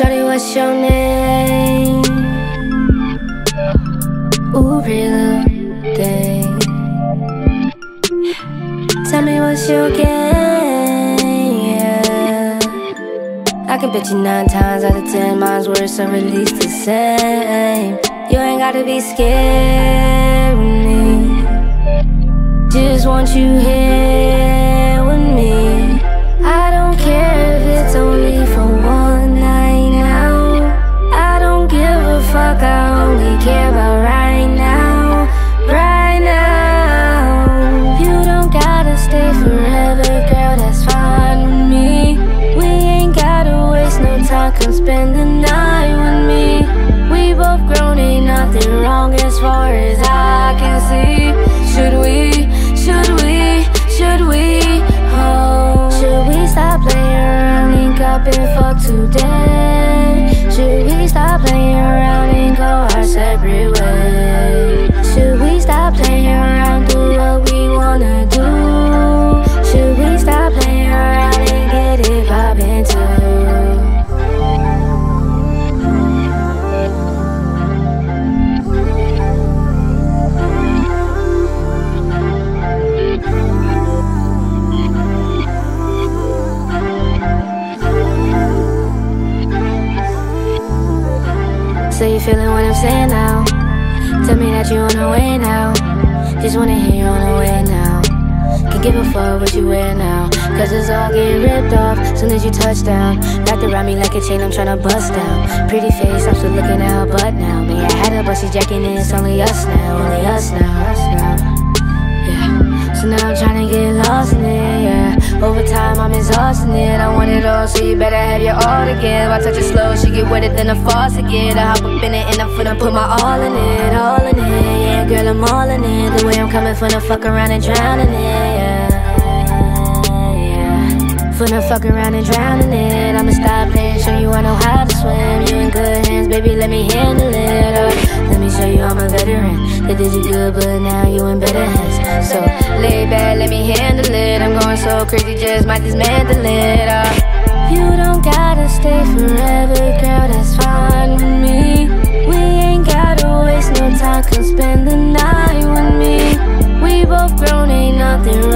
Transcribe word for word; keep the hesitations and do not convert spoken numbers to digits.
Shorty, what's your name? Ooh, pretty little thing. Tell me what's your game, yeah. I can bet you nine times out of ten mine's worse or at least the same. You ain't gotta be scared with me. Just want you here with me. I don't care if it's only for one night now. I don't give a fuck, I only care about right now. Right now. You don't gotta stay forever, girl, that's fine with me. We ain't gotta waste no time, come spend the night with me. We both grown, ain't nothing wrong as far as I can see. Should we, should we, should we, oh, should we stop playing around, link up and fuck today? Should we stop playing around and go our separate ways? Should we stop playing around, do what we wanna do? Should we stop playing around and get it poppin' too? So you feeling what I'm saying now? Tell me that you on the way now. Just wanna hear you on the way now. Can give a fuck what you wear now, cause it's all getting ripped off soon as you touch down. Wrapped around me like a chain, I'm tryna bust down. Pretty face, I'm still looking at her butt now. Man, I had her but she's jacking in, it's only us now. Only us now, us now. Yeah. So now I'm tryna get lost in it, yeah. Over time I'm exhausting it. I want it all, so you better have your all again. If I touch it slow, she get wetter than a faucet get. I hop up in it and I'm finna put my all in it. All in it, yeah, girl, I'm all in it. The way I'm coming, finna fuck around and drown in it, yeah, yeah. Finna fuck around and drown in it. I'ma stop playing, show you I know how to swim. You in good hands, baby, let me handle it, uh, let me show you I'm a veteran. They did you good, but now you in better hands. So lay back, let me handle it. I'm going so crazy, just might dismantle it, uh. You don't gotta stay forever, girl, that's fine with me. We ain't gotta waste no time, come spend the night with me. We both grown, ain't nothing